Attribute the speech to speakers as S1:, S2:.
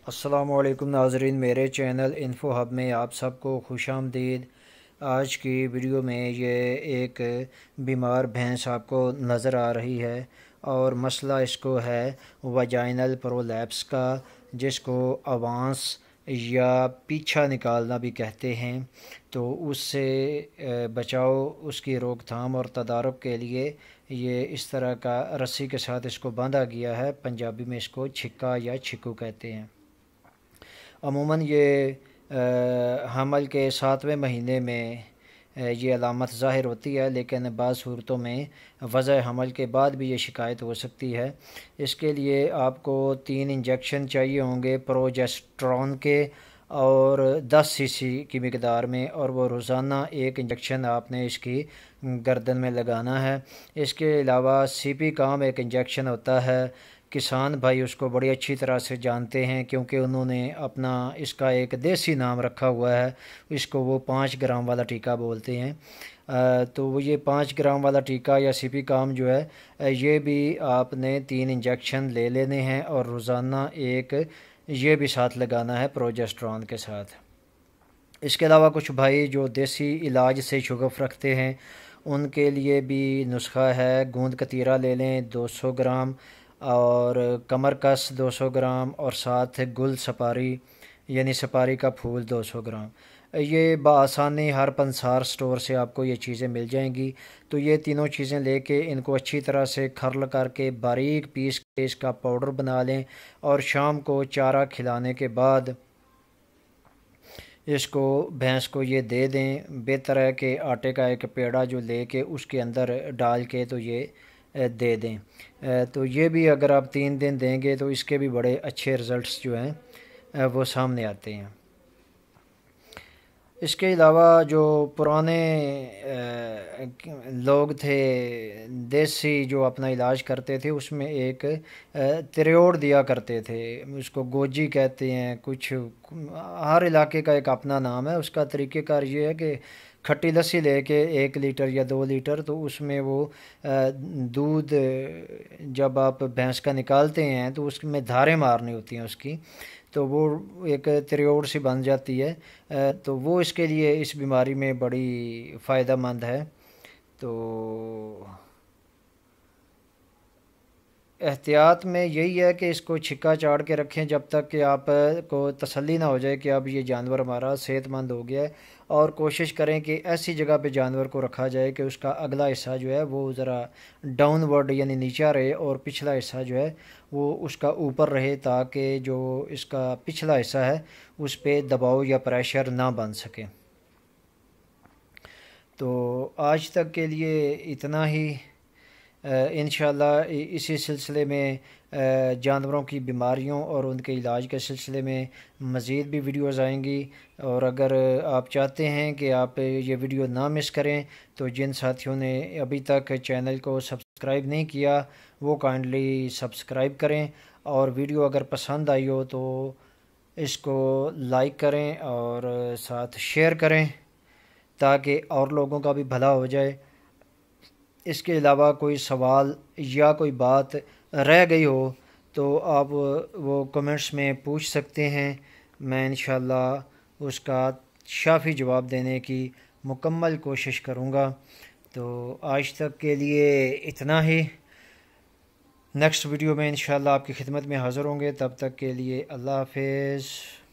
S1: السلام علیکم ناظرین، میرے چینل انفو ہب میں آپ سب کو خوش آمدید۔ آج کی ویڈیو میں یہ ایک بیمار بھینس آپ کو نظر آ رہی ہے اور مسئلہ اس کو ہے وجائنل پرولیپس کا، جس کو اوانس یا پیچھا نکالنا بھی کہتے ہیں۔ تو اس سے بچاؤ، اس کی روک تھام اور تدارک کے لیے یہ اس طرح کا رسی کے ساتھ اس کو باندھا گیا ہے۔ پنجابی میں اس کو چھکا یا چھکو کہتے ہیں۔ عموماً یہ حمل کے 7ویں مہینے میں یہ علامت ظاہر ہوتی ہے، لیکن بعض صورتوں میں وضع حمل کے بعد بھی یہ شکایت ہو سکتی ہے۔ اس کے لیے آپ کو 3 انجیکشن چاہیے ہوں گے پروجسٹرون کے، اور 10 سی سی کی مقدار میں، اور وہ روزانہ 1 انجیکشن آپ نے اس کی گردن میں لگانا ہے۔ اس کے علاوہ سی پی کام ایک انجیکشن ہوتا ہے۔ کسان بھائی اس کو بڑی اچھی طرح سے جانتے ہیں، کیونکہ انہوں نے اپنا اس کا ایک دیسی نام رکھا ہوا ہے۔ اس کو وہ 5 گرام والا ٹیکہ بولتے ہیں۔ تو وہ یہ 5 گرام والا ٹیکہ یا سی پی کام جو ہے، یہ بھی آپ نے 3 انجیکشن لے لینے ہیں، اور روزانہ ایک یہ بھی ساتھ لگانا ہے پروجسٹرون کے ساتھ۔ اس کے علاوہ کچھ بھائی جو دیسی علاج سے شغف رکھتے ہیں، ان کے لیے بھی نسخہ ہے۔ گوند کتیرا لے لیں 200 گرام، اور کمر کس 200 گرام، اور ساتھ گل سپاری یعنی سپاری کا پھول 200 گرام۔ یہ بآسانی ہر پنسار سٹور سے آپ کو یہ چیزیں مل جائیں گی۔ تو یہ تینوں چیزیں لے کے ان کو اچھی طرح سے کھرل کر کے باریک پیس کے اس کا پاؤڈر بنا لیں، اور شام کو چارہ کھلانے کے بعد اس کو بھینس کو یہ دے دیں۔ بہتر ہے کہ آٹے کا ایک پیڑا جو لے کے اس کے اندر ڈال کے تو یہ دے دیں۔ تو یہ بھی اگر آپ 3 دن دیں گے تو اس کے بھی بڑے اچھے رزلٹس جو ہیں وہ سامنے آتے ہیں۔ اس کے علاوہ جو پرانے لوگ تھے دیسی جو اپنا علاج کرتے تھے، اس میں ایک تریوڑ دیا کرتے تھے، اس کو گوجی کہتے ہیں۔ کچھ ہر علاقے کا ایک اپنا نام ہے۔ اس کا طریقہ کار یہ ہے کہ کھٹی لسی لے کے 1 لیٹر یا 2 لیٹر، تو اس میں وہ دودھ جب آپ بھینس کا نکالتے ہیں تو اس میں دھاریں مارنی ہوتی ہیں اس کی، تو وہ ایک تریوڑ سی بن جاتی ہے۔ تو وہ اس کے لیے اس بیماری میں بڑی فائدہ مند ہے۔ تو احتیاط میں یہی ہے کہ اس کو چھکا چاڑ کے رکھیں جب تک کہ آپ کو تسلی نہ ہو جائے کہ اب یہ جانور ہمارا صحت مند ہو گیا ہے، اور کوشش کریں کہ ایسی جگہ پہ جانور کو رکھا جائے کہ اس کا اگلا حصہ جو ہے وہ ذرا ڈاؤن ورڈ یعنی نیچا رہے، اور پچھلا حصہ جو ہے وہ اس کا اوپر رہے، تاکہ جو اس کا پچھلا حصہ ہے اس پہ دباؤ یا پریشر نہ بن سکے۔ تو آج تک کے لیے اتنا ہی۔ انشاءاللہ اسی سلسلے میں جانوروں کی بیماریوں اور ان کے علاج کے سلسلے میں مزید بھی ویڈیوز آئیں گی، اور اگر آپ چاہتے ہیں کہ آپ یہ ویڈیو نہ مس کریں تو جن ساتھیوں نے ابھی تک چینل کو سبسکرائب نہیں کیا وہ کائنڈلی سبسکرائب کریں، اور ویڈیو اگر پسند آئی ہو تو اس کو لائک کریں اور ساتھ شیئر کریں، تاکہ اور لوگوں کا بھی بھلا ہو جائے۔ اس کے علاوہ کوئی سوال یا کوئی بات رہ گئی ہو تو آپ وہ کمنٹس میں پوچھ سکتے ہیں، میں انشاءاللہ اس کا شافی جواب دینے کی مکمل کوشش کروں گا۔ تو آج تک کے لیے اتنا ہی۔ نیکسٹ ویڈیو میں انشاءاللہ آپ کی خدمت میں حاضر ہوں گے، تب تک کے لیے اللہ حافظ۔